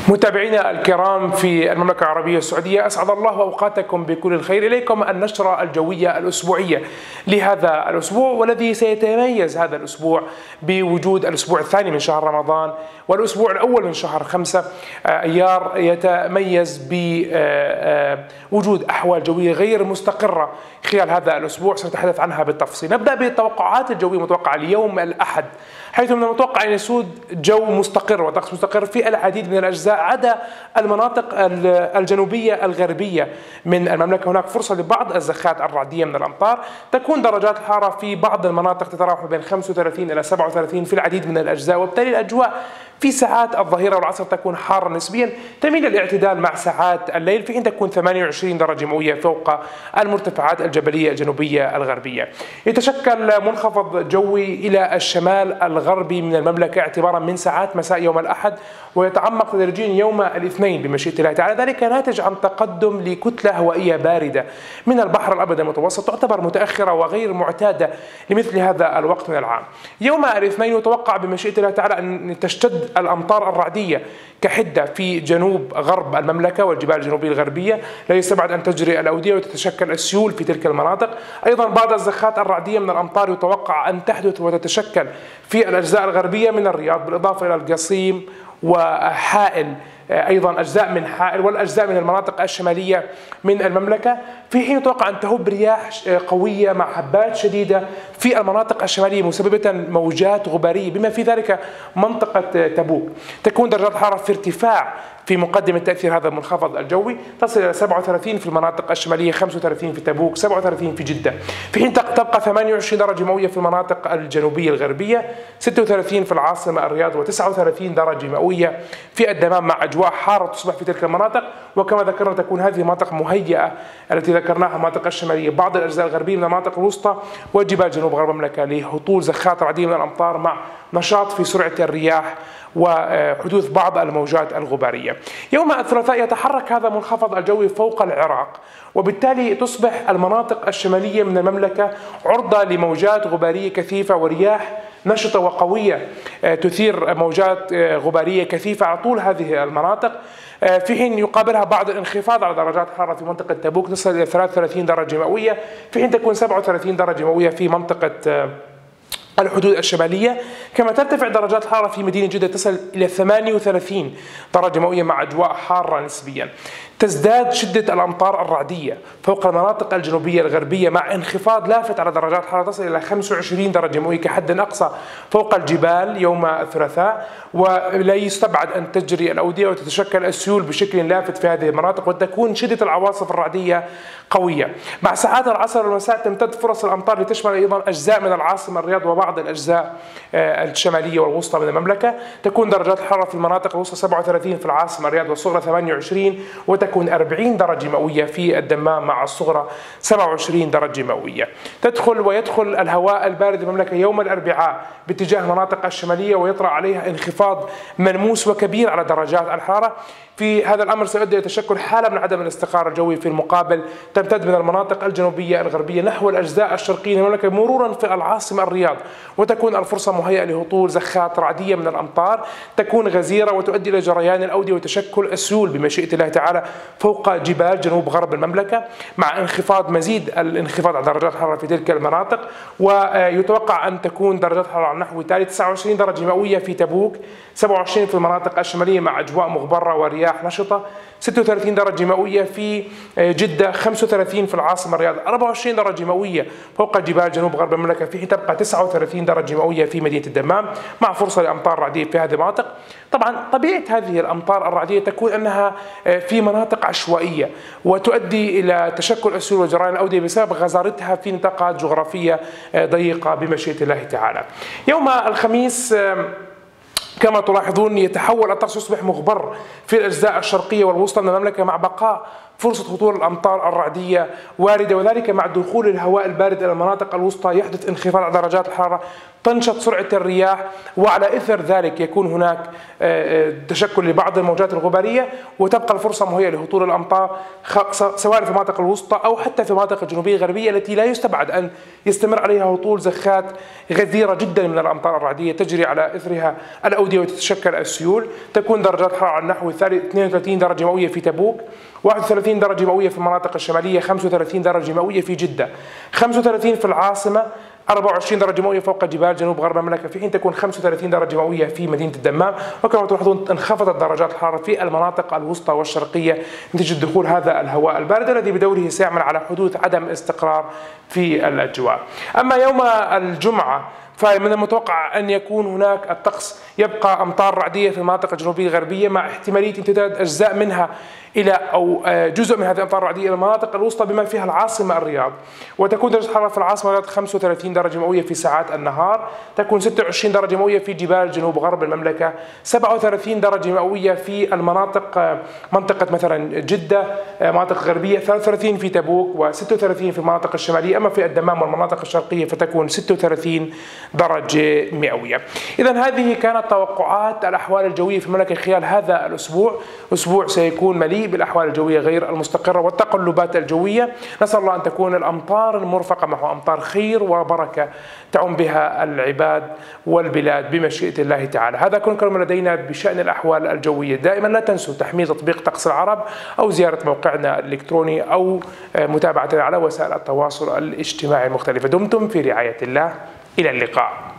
متابعينا الكرام في المملكة العربية السعودية، أسعد الله أوقاتكم بكل الخير. إليكم النشرة الجوية الأسبوعية لهذا الأسبوع، والذي سيتميز هذا الأسبوع بوجود الأسبوع الثاني من شهر رمضان والأسبوع الأول من شهر 5 أيار، يتميز بوجود أحوال جوية غير مستقرة خلال هذا الأسبوع، سنتحدث عنها بالتفصيل. نبدأ بالتوقعات الجوية المتوقعة اليوم الأحد، حيث من المتوقع أن يسود جو مستقر وطقس مستقر في العديد من الأجزاء عدا المناطق الجنوبية الغربية من المملكة. هناك فرصة لبعض الزخات الرعدية من الأمطار. تكون درجات الحرارة في بعض المناطق تتراوح بين 35 إلى 37 في العديد من الأجزاء، وبالتالي الأجواء في ساعات الظهيرة والعصر تكون حارة نسبيا تميل للاعتدال مع ساعات الليل، في حين تكون 28 درجة مئوية فوق المرتفعات الجبلية الجنوبية الغربية. يتشكل منخفض جوي إلى الشمال الغربي من المملكة اعتبارا من ساعات مساء يوم الأحد، ويتعمق تدريجيا يوم الاثنين بمشيئة الله تعالى. ذلك ناتج عن تقدم لكتلة هوائية باردة من البحر الأبيض المتوسط، تعتبر متأخرة وغير معتادة لمثل هذا الوقت من العام. يوم الاثنين يتوقع بمشيئة الله تعالى أن تشتد الأمطار الرعدية كحدة في جنوب غرب المملكة والجبال الجنوبية الغربية، لا يستبعد أن تجري الأودية وتتشكل السيول في تلك المناطق. أيضا بعض الزخات الرعدية من الأمطار يتوقع أن تحدث وتتشكل في الأجزاء الغربية من الرياض، بالإضافة إلى القصيم وحائل، أيضا أجزاء من حائل والأجزاء من المناطق الشمالية من المملكة، في حين يتوقع أن تهب رياح قوية مع هبات شديدة في المناطق الشمالية مسببة موجات غبارية بما في ذلك منطقة تبوك. تكون درجات الحرارة في ارتفاع في مقدمة تأثير هذا المنخفض الجوي، تصل إلى 37 في المناطق الشمالية، 35 في تبوك، 37 في جدة، في حين تبقى 28 درجة مئوية في المناطق الجنوبية الغربية، 36 في العاصمة الرياض، و39 درجة مئوية في الدمام، مع أجواء حارة تصبح في تلك المناطق. وكما ذكرنا تكون هذه المناطق مهيئة التي ذكرناها، المناطق الشمالية، بعض الأجزاء الغربية من المناطق الوسطى وجبال جنوب غرب المملكة، لهطول زخات رعدية من الأمطار مع نشاط في سرعة الرياح وحدوث بعض الموجات الغبارية. يوم الثلاثاء يتحرك هذا المنخفض الجوي فوق العراق، وبالتالي تصبح المناطق الشمالية من المملكة عرضة لموجات غبارية كثيفة ورياح نشطة وقوية تثير موجات غبارية كثيفة على طول هذه المناطق، في حين يقابلها بعض الانخفاض على درجات الحرارة في منطقة تبوك تصل إلى 33 درجة مئوية، في حين تكون 37 درجة مئوية في منطقة الحدود الشمالية. كما ترتفع درجات الحرارة في مدينة جدة تصل إلى 38 درجة مئوية مع أجواء حارة نسبيا. تزداد شدة الأمطار الرعدية فوق المناطق الجنوبية الغربية مع انخفاض لافت على درجات الحرارة تصل إلى 25 درجة مئوية كحد أقصى فوق الجبال يوم الثلاثاء، ولا يستبعد أن تجري الأودية وتتشكل السيول بشكل لافت في هذه المناطق، وتكون شدة العواصف الرعدية قوية. مع ساعات العصر والمساء تمتد فرص الأمطار لتشمل أيضا أجزاء من العاصمة الرياض وبعض الأجزاء الشمالية والوسطى من المملكة. تكون درجات الحرارة في المناطق الوسطى 37 في العاصمة الرياض والصغرى 28، وتكون 40 درجة مئوية في الدمام مع الصغرى 27 درجة مئوية. ويدخل الهواء البارد المملكة يوم الأربعاء باتجاه المناطق الشمالية، ويطرأ عليها انخفاض ملموس وكبير على درجات الحرارة. في هذا الأمر سيؤدي إلى تشكل حالة من عدم الاستقرار الجوي في المقابل تمتد من المناطق الجنوبية الغربية نحو الأجزاء الشرقية من المملكة مرورا في العاصمة الرياض، وتكون الفرصة مهيئة لهطول زخات رعدية من الأمطار تكون غزيرة وتؤدي إلى جريان الأودية وتشكل السيول بمشيئة الله تعالى فوق جبال جنوب غرب المملكة، مع مزيد الانخفاض على درجات الحرارة في تلك المناطق. ويتوقع أن تكون درجات الحرارة على النحو التالي: 29 درجة مئوية في تبوك، 27 في المناطق الشمالية مع أجواء مغبرة ورياح نشطة، 36 درجة مئوية في جدة، 35 في العاصمة الرياض، 24 درجة مئوية فوق جبال جنوب غرب المملكة، في حين تبقى 39 درجة مئوية في مدينة الدمام مع فرصة لأمطار رعدية في هذه المناطق. طبعا طبيعة هذه الأمطار الرعدية تكون أنها في مناطق عشوائية وتؤدي إلى تشكل السيول وجريان الأودية بسبب غزارتها في نطاقات جغرافية ضيقة بمشيئة الله تعالى. يوم الخميس كما تلاحظون يتحول الطقس، يصبح مغبر في الأجزاء الشرقية والوسطى من المملكة مع بقاء فرصة هطول الأمطار الرعدية واردة، وذلك مع دخول الهواء البارد إلى المناطق الوسطى يحدث انخفاض درجات الحرارة، تنشط سرعة الرياح، وعلى إثر ذلك يكون هناك تشكل لبعض الموجات الغبارية، وتبقى الفرصة مهيئة لهطول الأمطار سواء في المناطق الوسطى أو حتى في المناطق الجنوبية الغربية التي لا يستبعد أن يستمر عليها هطول زخات غزيرة جدا من الأمطار الرعدية تجري على إثرها الأودية وتتشكل السيول. تكون درجات الحرارة على النحو 32 درجة مئوية في تبوك، 31 درجة مئوية في المناطق الشمالية، 35 درجة مئوية في جدة، 35 في العاصمة، 24 درجة مئوية فوق جبال جنوب غرب المملكة، في حين تكون 35 درجة مئوية في مدينة الدمام. وكما تلاحظون انخفضت درجات الحرارة في المناطق الوسطى والشرقية نتيجة دخول هذا الهواء البارد الذي بدوره سيعمل على حدوث عدم استقرار في الأجواء. أما يوم الجمعة فمن المتوقع أن يكون هناك الطقس يبقى أمطار رعدية في المناطق الجنوبية الغربية مع احتمالية امتداد أجزاء منها إلى أو جزء من هذه الأمطار الرعدية إلى المناطق الوسطى بما فيها العاصمة الرياض. وتكون درجة الحرارة في العاصمة 35 درجة مئوية في ساعات النهار، تكون 26 درجة مئوية في جبال جنوب غرب المملكة، 37 درجة مئوية في المناطق منطقة مثلا جدة مناطق غربية، 33 في تبوك، و36 في المناطق الشمالية. أما في الدمام والمناطق الشرقية فتكون 36 درجة مئوية. إذن هذه كانت توقعات الأحوال الجوية في المملكة خلال هذا الأسبوع. أسبوع سيكون مليء بالأحوال الجوية غير المستقرة والتقلبات الجوية. نسأل الله أن تكون الأمطار المرفقة معه أمطار خير وبركة تعم بها العباد والبلاد بمشيئة الله تعالى. هذا كل كلام لدينا بشأن الأحوال الجوية. دائما لا تنسوا تحميل تطبيق طقس العرب أو زيارة موقعنا الإلكتروني أو متابعتنا على وسائل التواصل الاجتماعي المختلفة. دمتم في رعاية الله، إلى اللقاء.